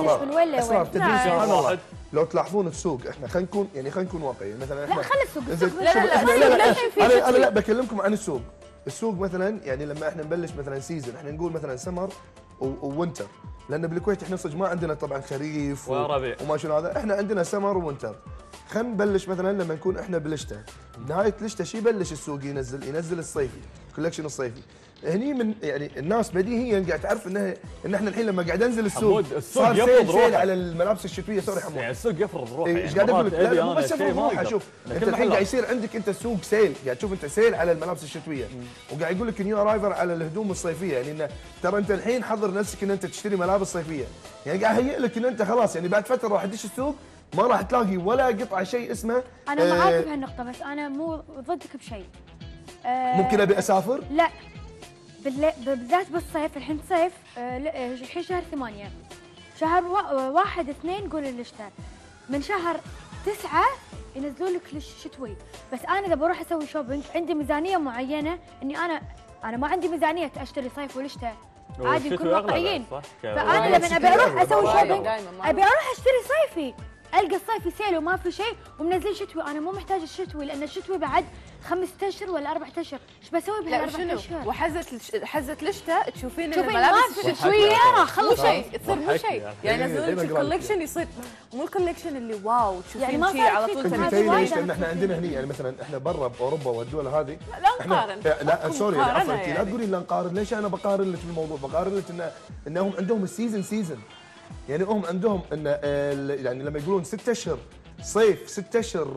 من وين لوين. تدري سبحان الله لو تلاحظون السوق احنا خلينا نكون واقعيين مثلا احنا لا خلي السوق انا لا بكلمكم عن السوق. السوق مثلا يعني لما احنا نبلش مثلا سيزون احنا نقول مثلا سمر وونتر، لان بالكويت احنا صدق ما عندنا طبعا خريف وربيع وما شنو هذا، احنا عندنا سمر وونتر. خلينا نبلش مثلا لما نكون احنا بالشتاء، نهايه الشتاء شي يبلش السوق ينزل الصيفي، الكولكشن الصيفي. هني من يعني الناس بديهيا قاعد تعرف ان احنا الحين لما قاعد انزل السوق صار سيل على الملابس الشتويه. سوري حمود، يعني السوق يفرض روحه. ايش قاعد اقول لك؟ لا مو بس يفرض روحه. شوف انت الحين قاعد يصير عندك انت سوق سيل، قاعد تشوف انت سيل على الملابس الشتويه، وقاعد يقول لك نيو ارايفر على الهدوم الصيفيه. يعني انه ترى انت الحين حضر نفسك ان انت تشتري ملابس صيفيه، يعني قاعد اهيئ لك ان انت خلاص يعني بعد فتره راح تدش السوق ما راح تلاقي ولا قطعه شيء اسمه. انا معاك بهالنقطه بس انا مو ضدك بشيء. ممكن ابي اسافر؟ لا بالذات بالصيف. الحين صيف الحين شهر 8 شهر 1 2 قول الشتاء، من شهر 9 ينزلوا لك الشتوي. بس انا اذا بروح اسوي شوبينج عندي ميزانيه معينه، اني انا ما عندي ميزانيه اشتري صيف ولا شتاء، عادي نكون واقعيين. فانا لما ابي اروح اسوي شوبينج ابي اروح اشتري صيفي، القى الصيفي سيل وما في شيء ومنزل شتوي. انا مو محتاج الشتوي لان الشتوي بعد 5 اشهر ولا 4 اشهر، ايش بسوي بال4 اشهر؟ وحزه الشتاء تشوفين الملابس الشتويه خلص شيء يصير مو شيء، يعني ينزلون لك الكولكشن يصير مو الكولكشن اللي واو تشوفين شيء على طول. ليش؟ لان احنا عندنا هني يعني مثلا احنا برا باوروبا والدول هذه لا نقارن. لا سوري عفوا انت لا تقولين لا نقارن. ليش انا بقارن لك الموضوع؟ بقارن لك انهم عندهم السيزون، يعني هم عندهم ان يعني لما يقولون 6 اشهر صيف 6 اشهر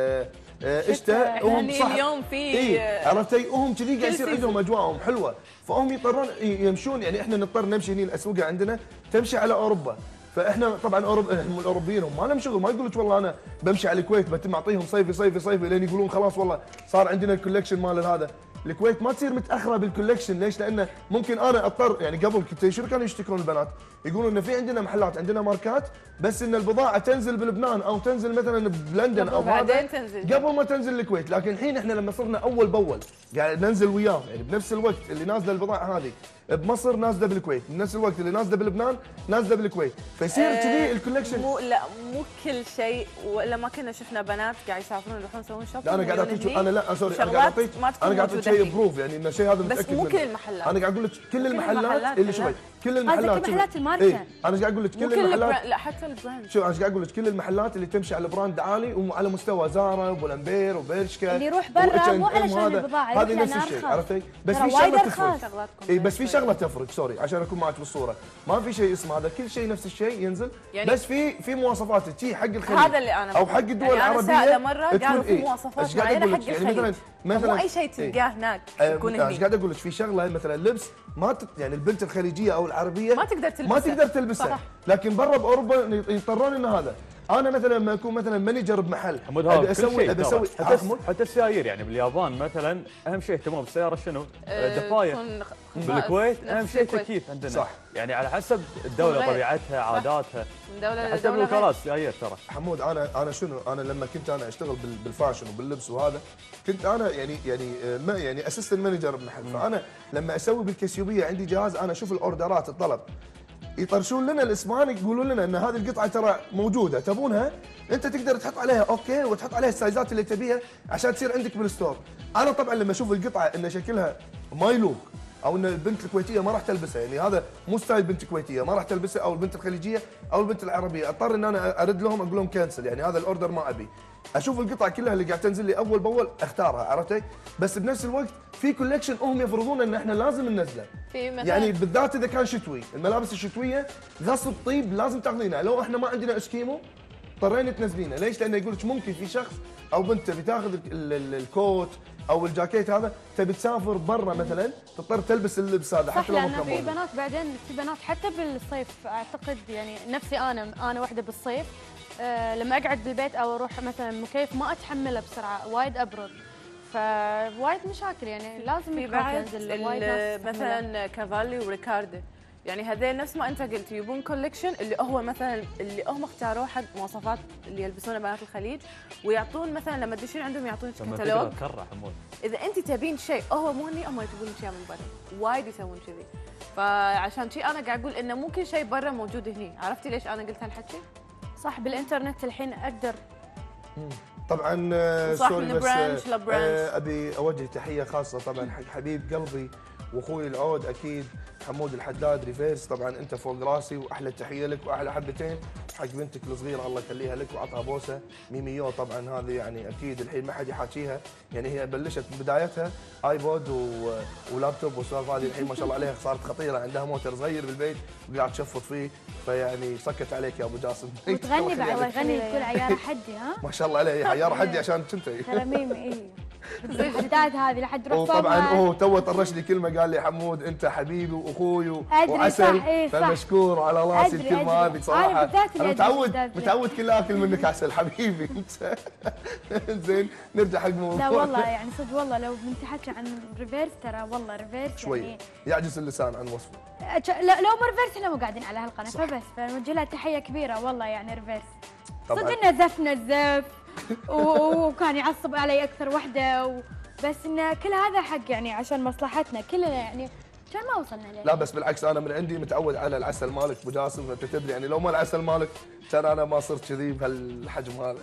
شتاء، هم صح اليوم في عرفتي؟ وهم كذي قاعد يصير عندهم اجواءهم حلوه، فهم يضطرون يمشون. يعني احنا نضطر نمشي هني الاسواق عندنا تمشي على اوروبا، فاحنا طبعا الاوروبيين هم ما لهم شغل، ما يقول لك والله انا بمشي على الكويت بتم اعطيهم صيفي صيفي صيفي لين يقولون خلاص والله صار عندنا الكولكشن مال هذا. الكويت ما تصير متاخره بالكولكشن. ليش؟ لانه ممكن انا اضطر يعني قبل كنت شنو كانوا يشتكون البنات؟ يقولون انه في عندنا محلات عندنا ماركات بس ان البضاعه تنزل بلبنان او تنزل مثلا بلندن او هذا قبل ما تنزل الكويت. لكن الحين احنا لما صرنا اول باول قاعد ننزل وياه، يعني بنفس الوقت اللي نازله البضاعه هذه بمصر نازله بالكويت، بنفس الوقت اللي نازله بلبنان نازله بالكويت، فيصير كذي الكولكشن. مو كل شيء. ولا ما كنا شفنا بنات قاعد يسافرون يروحون يسوون شوبينج؟ لا انا قاعد اعطيك انا لا سوري انا قاعد اعطيك شيء بروف، يعني ان الشيء هذا متاكد بس مو كل المحلات. انا قاعد اقول لك كل المحلات اللي شوي كل المحلات الماركه. انا قاعد اقول لك كل المحلات. لا حتى البراند. شوف انا قاعد اقول لك كل المحلات اللي تمشي على براند عالي وعلى مستوى زارا وبولمبير وبرشكا اللي يروح برا مو علشان البضاعه، هذه نفس الشيء عرفتي؟ بس في شغله تفرق. اي بس في شغله تفرق سوري عشان اكون معك بالصوره، ما في شيء اسمه هذا، كل شيء نفس الشيء ينزل يعني بس في مواصفات تجي حق الخليج هذا اللي انا او حق الدول يعني العربيه. انا سائله مره قالوا في مواصفات معينه حق الخليج، يعني مثلا مو اي شيء تلقاه هناك يكون هني. ايش قاعد اقول لك؟ في شغله مثلا لبس ما يعني البنت الخليجيه او العربيه ما تقدر تلبسها لكن برا باوروبا يضطرون ان هذا. انا مثلا لما اكون مثلا مانجر بمحل ابي اسوي حتى السيايير، يعني باليابان مثلا اهم شيء اهتمام بالسياره شنو؟ دفايه. بالكويت اهم شيء تكييف عندنا صح، يعني على حسب الدوله طبيعتها عاداتها من دوله حتى بالوكالات سيايير ترى. حمود انا شنو انا لما كنت انا اشتغل بالفاشن وباللبس وهذا كنت انا يعني اسيستنت مانجر بمحل، فانا لما اسوي بالكسيوبيه عندي جهاز انا اشوف الاوردرات الطلب يطرشون لنا الاسمان يقولون لنا ان هذه القطعه ترى موجوده تبونها انت تقدر تحط عليها اوكي وتحط عليها السايزات اللي تبيها عشان تصير عندك بالستور. انا طبعا لما اشوف القطعه ان شكلها ما يلوق او ان البنت الكويتيه ما راح تلبسها، يعني هذا مو ستايل بنت كويتيه ما راح تلبسها او البنت الخليجيه او البنت العربيه، اضطر ان انا ارد لهم اقول لهم كنسل، يعني هذا الاوردر ما ابي. اشوف القطعه كلها اللي قاعد تنزل لي اول باول اختارها عرفتي؟ بس بنفس الوقت في كولكشن هم يفرضون ان احنا لازم ننزله، يعني بالذات اذا كان شتوي، الملابس الشتويه غصب طيب لازم تاخذينها، لو احنا ما عندنا اسكيمو اضطرينا تنزلينه. ليش؟ لانه يقول لك ممكن في شخص او بنت تبي تاخذ الكوت او الجاكيت هذا تبي تسافر برا مثلا تضطر تلبس اللبس هذا حتى لو لان في بنات بعدين في بنات حتى بالصيف اعتقد يعني نفسي انا واحده بالصيف لما اقعد بالبيت او اروح مثلا مكيف ما اتحمله بسرعه وايد ابرد، فوايد مشاكل يعني لازم في بعد مثلا كافالي وريكاردو يعني هذول نفس ما انت قلت يبون كولكشن اللي هو مثلا اللي هم اختاروا حق مواصفات اللي يلبسونه بنات الخليج، ويعطون مثلا لما تدشين عندهم يعطونك كتالوج. اذا انت تبين شيء هو مو هني، هم يجيبون اشياء من برا، وايد يسوون كذي. فعشان شيء انا قاعد اقول انه مو كل شيء برا موجود هني. عرفتي ليش انا قلت هالحكي؟ صح، بالانترنت الحين اقدر. طبعا صح، سوري من بس برانش لبرانش. ابي اوجه تحيه خاصه طبعا حق حبيب قلبي واخوي العود اكيد حمود الحداد ريفيرس. طبعا انت فوق راسي واحلى تحيه لك واحلى حبتين حق بنتك الصغيره الله يخليها لك وعطها بوسه ميميو. طبعا هذه يعني اكيد الحين ما حد يحاكيها، يعني هي بلشت من بدايتها ايبود ولابتوب والسوالف هذه، الحين ما شاء الله عليها صارت خطيره، عندها موتر صغير بالبيت وقاعد تشفط فيه، فيعني صكت عليك يا ابو جاسم. وتغني بعد، تغني تقول عياره حدي. ها ما شاء الله عليها، هي عياره حدي عشان كنت ترى ميمي. اي الحداد هذه لحد رحت وطبعا هو تو طرش لي كلمه قال لي حمود انت حبيبي واخوي وعسل، فمشكور على راسي الكلمه هذه صراحه. انا متعود كل اكل منك عسل حبيبي انت. زين نرجع حق موضوع. لا والله يعني صدق والله لو بنتحكي عن ريفيرس ترى والله ريفيرس شوي يعني يعجز اللسان عن وصفه. لا لو مو ريفيرس احنا مو قاعدين على هالقناه، فبس فنوجه لها تحيه كبيره والله يعني ريفيرس. صدق انه زفنا الزف وكان يعصب علي اكثر وحده بس انه كل هذا حق يعني عشان مصلحتنا كلنا يعني كان ما وصلنا له. لا بس بالعكس انا من عندي متعود على العسل مالك ابو جاسم، انت تدري يعني لو ما العسل مالك كان انا ما صرت كذي بهالحجم هذا.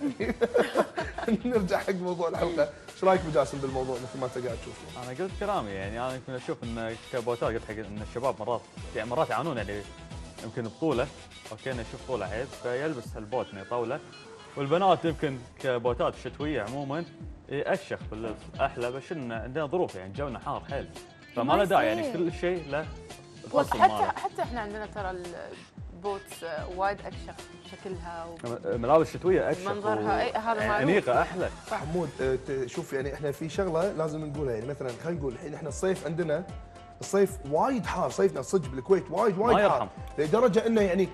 نرجع حق موضوع الحلقه، ايش رايك ابو جاسم بالموضوع مثل ما انت قاعد تشوف؟ انا قلت كلامي، يعني انا يمكن اشوف ان كبوتات قلت حق ان الشباب مرات يعانون، يعني يمكن بطوله اوكي نشوف طوله عيب فيلبس هالبوت انه طاوله، والبنات يمكن كبوتات شتويه عموما اكشخ باللبس احلى، بس ان عندنا ظروف يعني جونا حار حيل فما له داعي يعني كل شيء له الفصل ماله. حتى احنا عندنا ترى البوتس وايد اكشخ شكلها ملابس شتويه اكشخ منظرها اي هذا معروف انيقه احلى. حمود شوف يعني احنا في شغله لازم نقولها، يعني مثلا خلينا نقول الحين احنا الصيف عندنا الصيف وايد حار، صيفنا صدق بالكويت وايد حار لدرجه انه يعني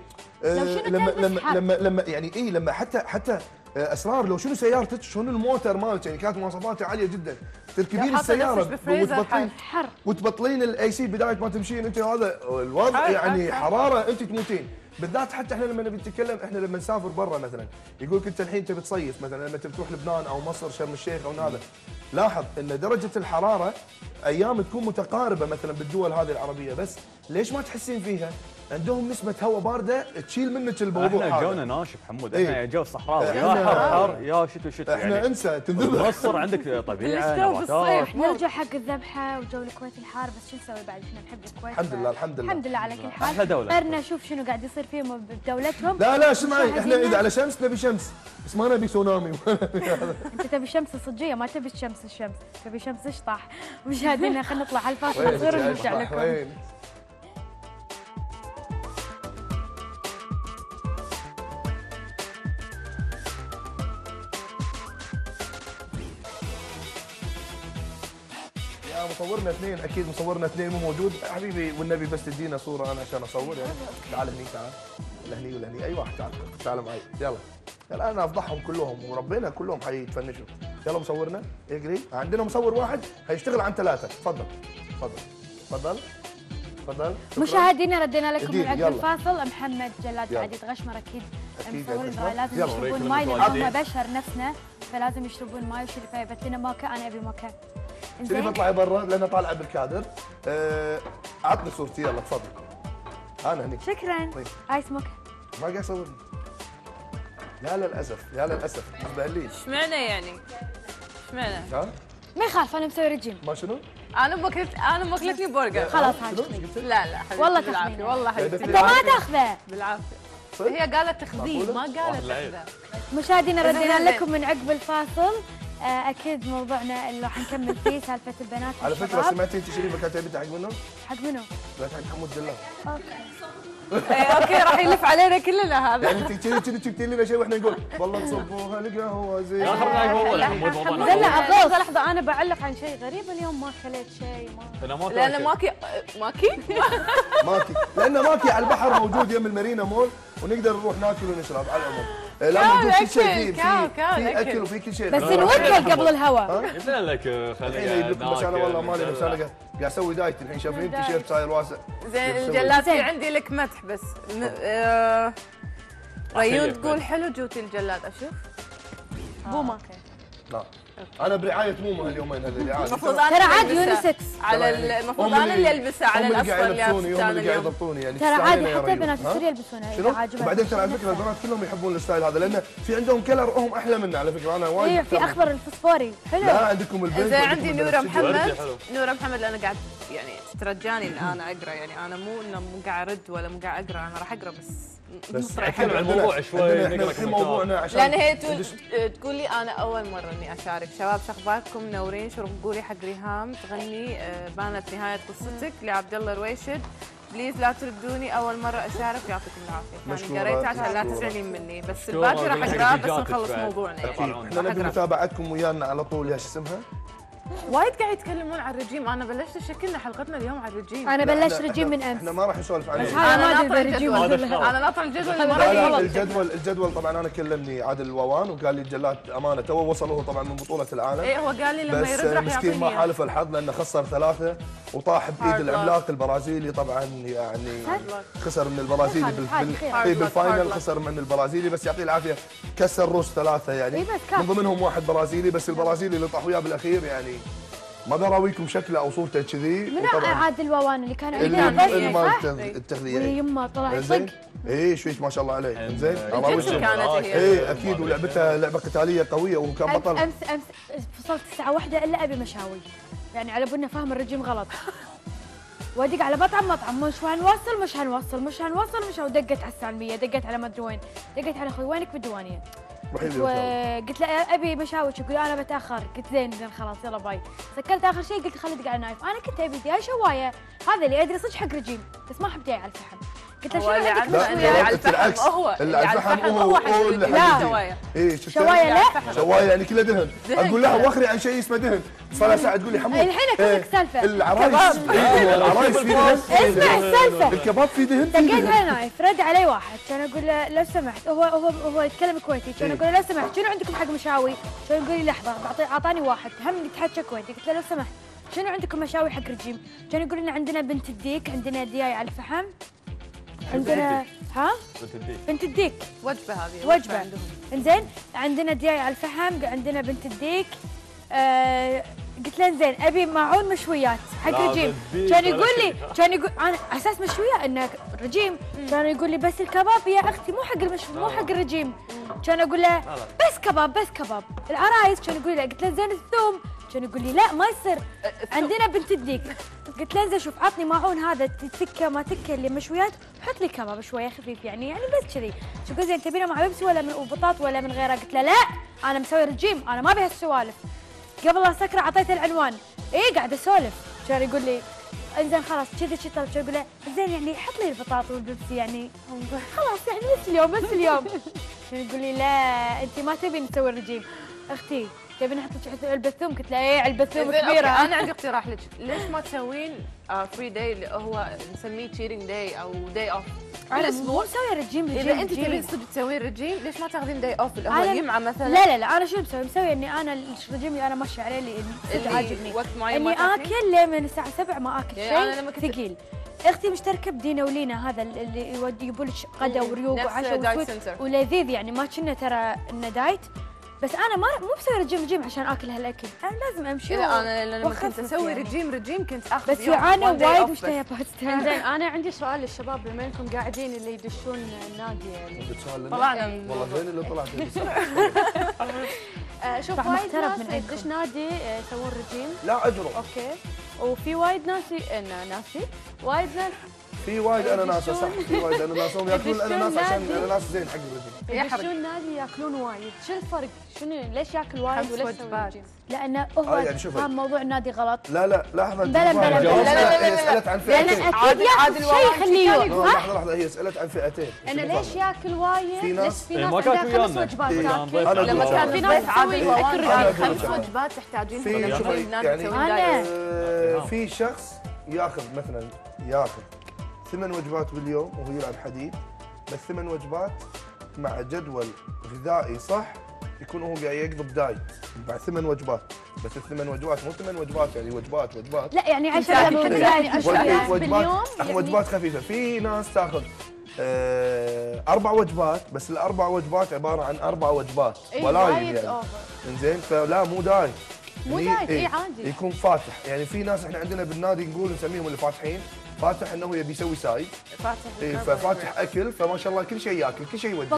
لما يعني لما حتى اسرار لو شنو سيارتك شنو الموتر مالك يعني كانت مواصفاتها عاليه جدا، تركبين السياره وتبطلين الاي سي بدايه ما تمشين انت، هذا الوضع يعني حراره انت تموتين. بالذات حتى احنا لما نبي نتكلم احنا لما نسافر برا مثلا يقولك انت الحين تبي تصيف مثلا لما تبي تروح لبنان او مصر شرم الشيخ او هذا، لاحظ ان درجه الحراره ايام تكون متقاربه مثلا بالدول هذه العربيه، بس ليش ما تحسين فيها؟ عندهم نسبة هواء باردة تشيل منك الموضوع هذا. احنا جونا ناشف حمود، احنا جو صحراوي يا حر يا شتو احنا يعني انسى تنذبح. مصر عندك طبيعة نباتات. نرجع حق الذبحة وجو الكويت الحار، بس شو نسوي بعد احنا نحب الكويت. الحمد لله على كل حال. احلى دولة. صرنا نشوف شنو قاعد يصير فيهم بدولتهم. لا اسمعي احنا اذا على شمس نبي شمس، بس ما نبي سونامي. انت تبي الشمس الصجية ما تبي الشمس تبي شمس اشطح. مشاهدينا خلينا نطلع على الفاصل صغير ونرجع لكم. مصورنا اثنين اكيد مصورنا اثنين مو موجود حبيبي، والنبي بس تدينا صوره انا عشان اصور يعني. تعال هني تعال لهني ولهني اي واحد تعال معي يلا انا افضحهم كلهم وربنا كلهم حيتفنشوا. يلا مصورنا اقري عندنا مصور واحد هيشتغل عن ثلاثه. تفضل مشاهدينا ردينا لكم من عقب الفاصل. محمد جلاد قاعد يتغشمر اكيد مصورين لازم يشربون ماي لان هم بشر نفسنا فلازم يشربون ماي وشي فيبت لنا موكا. انا ابي موكا. شريف اطلعي برا لان طالعه بالكادر. عطني صورتي يلا تفضل. انا هني شكرا. ايس موكا ما قاعد يصورني. يا للاسف ما تبهليش. اشمعنى يعني؟ ما يخالف انا مسوي رجيم. ما شنو؟ انا ماكلتني برجر. خلاص لا حبيبتي والله بالعافيه والله حبيبتي انت ما تاخذه بالعافيه. هي قالت تخذيه ما قالت تاخذه. مشاهدينا ردينا لكم من عقب الفاصل. اكيد موضوعنا اللي راح نكمل فيه سالفه البنات. على فكره سمعتي انت شريفه كانت تبي حق منه؟ حق منو؟ لا حق حمود جلال. اوكي راح يلف علينا كلنا هذا. يعني انت كذي جبتي لنا شيء واحنا نقول والله تصبوها القهوه زين. لحظه انا بعلق عن شيء غريب اليوم ما كليت شيء لان ماكي لان ماكي على البحر موجود يم المارينا مول ونقدر نروح ناكل ونشرب على العموم. لا موجود كل شيء كاو في اكل وفي كل شيء بس نوكل قبل الهواء. قلت لك الحين خلينا يجيب لكم، بس انا والله مالي نفس، انا قاعد اسوي دايت الحين، شايفين تيشيرت صاير واسع. زين الجلاد في عندي لك مدح بس ريون تقول حلو جوتي الجلاد اشوف. بوما. لا انا برعايه مومو هاليومين هذول عادي. المفروض انا ترى عادي اللي ألبسه. يونيسكس. على المفروض انا اللي البسه على الاصفر اللي هم اللي قاعد اليوم. يضبطوني يعني. ترى تستاهلين عادي يا حتى ريون. البنات ها؟ يصير يلبسونها شنو؟ اذا عاجبهم. وبعدين ترى على فكره البنات كلهم يحبون الستايل هذا، لان في عندهم كلر هم احلى منا على فكره. انا وايد ايه في مهتم. اخضر الفسفوري حلو. لا عندكم البنت. زين وعندكم عندي البنات. نورة شوفوا. وردي محمد. حلو. نورة محمد انا قاعد يعني ترجاني الان اقرا، يعني انا مو انه مو قاعد ارد ولا مو قاعد اقرا، انا راح اقرا بس نتكلم عن الموضوع شوي، احنا نقرا الحين كومنتات. موضوعنا عشان لان هي تقول لي انا اول مره اني اشارك. شباب شخباركم منورين، شو قولي حق ريهام تغني بانت نهايه قصتك لعبد الله رويشد، بليز لا تردوني اول مره اشارك ويعطيكم العافيه. مشكورة، يعني قريتها عشان لا مشكورة. تزعلين مني، بس مشكورة، الباقي راح قولي اقراه حق بس جاتك نخلص بعد. موضوعنا يعني. أكيد. احنا نبي متابعتكم ويانا على طول. يا شو اسمها؟ وايد قاعد يتكلمون عن الرجيم، انا بلشت شكلنا حلقتنا اليوم عن الرجيم. انا لا، بلشت احنا- رجيم من امس. احنا ما راح نسولف بس عليه. هذا ما انا ادري ناطر إذا رجيم الجدول، ولا لا. انا ناطر الجدول اللي لا، ما لا راح الجدول طبعا انا كلمني عادل الووان وقال لي الجلاد امانه تو وصل هو طبعا من بطوله العالم. ايه هو قال لي لما بس يرد راح مسكين ما يعطيني حالف الحظ لانه خسر 3 وطاح بايد Hard luck. العملاق البرازيلي طبعا يعني خسر من البرازيلي عادي، خير. Hard luck, بالفاينل hard luck. خسر من البرازيلي، بس يعطيه العافيه كسر روس 3 يعني. إيه بس كان. من ضمنهم واحد برازيلي، بس البرازيلي اللي طاح وياه بالاخير يعني ما براويكم شكله او صورته كذي. من وطبعا عادل ووان اللي كان اللي عندنا اللي بس مال صح؟ التغذيه ويما طلع يطق. زين ايه شويش ما شاء الله عليه. زين الجنسي كانت هي. ايه اكيد، ولعبته لعبه قتاليه قويه وكان بطل. امس فصلت الساعه 1 الا ابي مشاوي، يعني على بالنا فاهم الرجيم غلط. وادق على مطعم مش هنوصل ودقت على السالميه، دقت على ما ادري وين، دقت على اخوي وينك بالديوانيه. وقلت له ابي مشاوي، يقول انا بتاخر، قلت زين خلاص يلا باي. سكرت اخر شيء قلت خلي دق على النايف، انا كنت ابي دياي شوايه، هذا اللي ادري صدق حق رجيم بس ما احب دياي على الفحم. قلت له هو شنو اللي عندك على مشويات؟ على الفحم هو اللي على الفحم هو حق اللي الرجيم. حق شوايه. ايه شفت شوايه لا شوايه يعني كله دهن. اقول لها وخري عن شيء اسمه دهن، صار لها ساعه تقول لي حمود الحين اكملك سالفه. العرايس العرايس في دهن. اسمع السالفه. الكباب في دهن. دقيت على نايف، رد علي واحد، كان اقول له لو سمحت، هو يتكلم كويتي، كان اقول له لو سمحت شنو عندكم حق مشاوي؟ كان يقول لي لحظه، اعطاني واحد هم يتحكى كويتي، قلت له لو سمحت شنو عندكم مشاوي حق رجيم؟ كان يقول لنا عندنا بنت الديك، عندنا دياي على الفحم، عندنا ها؟ بنت الديك وجبه هذه وجبه عندهم. انزين عندنا دياي على الفحم، عندنا بنت الديك. قلت له زين ابي معون مشويات حق لا رجيم. بالديك كان ولا يقول لي شيء. كان يقول انا اساس مشويات انه رجيم، كان يقول لي بس الكباب يا اختي مو حق مو حق الرجيم. كان اقول له بس كباب العرايس. كان يقول لي لا، قلت له زين الثوم، كان يقول لي لا ما يصير عندنا بنت الديك. قلت له زين شوف عطني معون هذا تكه ما تكه اللي مشويات، وحط لي كباب شويه خفيف يعني بس كذي. شو قال زين تبينا مع بيبسي ولا من وبطاط ولا من غيره؟ قلت له لا انا مسوي رجيم، انا ما ابي هالسوالف. قبل لا اسكره اعطيته العنوان، ايه قاعد اسولف. كان يقول لي انزين خلاص كذا طلب. كان يقول له زين يعني حط لي البطاط والبيبسي يعني خلاص يعني بس اليوم. كان يقول لي لا انت ما تبين نسوي الرجيم اختي، تبي نحط لك علبه ثوم؟ قلت له ايه علبه ثوم زين، كبيره. أوكي، انا عندي اقتراح لك، ليش ما تسوين فري داي اللي هو نسميه تشيرنج داي او داي اوف انا مو مسوي رجيم اذا انت تبين صدق تسوين رجيم، ليش ما تاخذين داي اوف اللي هو أنا يمعه مثلا؟ لا انا شو مسوي اني انا الرجيم اللي انا ماشيه عليه اللي صدق عاجبني وقت معين ما اني تاكلين؟ اكل لين من الساعه 7 ما اكل يعني أنا شيء لما كنت- ثقيل. اختي مشتركه بدينا ولينا، هذا اللي يجيبوا لك غدا وريوق نفس وعشاء دايت وسويت سنتر. ولذيذ يعني ما كنا ترى انه دايت. بس انا مو بسوي رجيم عشان اكل هالاكل، انا لازم امشي إذا انا لما كنت وأخفف اسوي يعني. رجيم كنت اخذ بس يوم جوعانه one day وايد off مشتهيه بس. باستا. زين انا عندي سؤال للشباب بما انكم قاعدين اللي يدشون النادي يعني طلعنا والله زين اللي طلعت. شوف صح، وايد محترف ناس من عندكم. تدش نادي يسوون رجيم لا اجرب. اوكي، وفي وايد ناسي وايد ناس في وايد اناناس صح، في وايد اناناس هم ياكلون يدشون الاناناس عشان نادي. الاناناس زين حق الرجل. يحرق. يدشون نادي ياكلون وايد، شو الفرق؟ شنو ليش ياكل وايد 5 وليش يسوي وجبات. رجيم؟ لانه هو يعني شوفي. فاهم موضوع النادي غلط. لا لحظه بلا. هي سالت عن لان فئتين. اكيد ياخذ شيء يخليه يوقف. صح؟ لحظه هي سالت عن فئتين. انا ليش ياكل وايد؟ في ليش ناس- في إيه، ناس ما كان عندها 5 ويانا. وجبات إيه، تاكل؟ أنا لما أقول كان لك. في ناس ناس عادل تسوي ووان أنا قال أقول لك. 5 وجبات تحتاجين في لما شوفي، تروحين النادي يعني- تسوين أنا- دايت. في شخص ياخذ مثلا 8 وجبات باليوم وهو يلعب حديد، بس 8 وجبات مع جدول غذائي صح يكون هو قاعد يقضب دايت بعد 8 وجبات، بس ال8 وجبات مو 8 وجبات يعني وجبات لا يعني 10 يعني 10 باليوم وجبات خفيفه. في ناس تاخذ 4 وجبات، بس ال4 وجبات عباره عن 4 وجبات ولاين يعني. انزين فلا مو دايت. مو دايت اي عادي. يكون فاتح، يعني في ناس احنا عندنا بالنادي نقول نسميهم اللي فاتحين، فاتح انه يبي يسوي سايد، فاتح ففاتح اكل، فما شاء الله كل شيء ياكل كل شيء يودي.